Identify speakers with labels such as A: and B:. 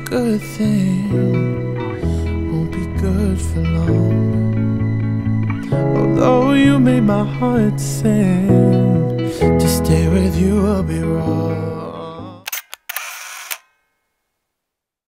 A: good thing won't be good for long. Although you made my heart sing, to stay with you will be wrong.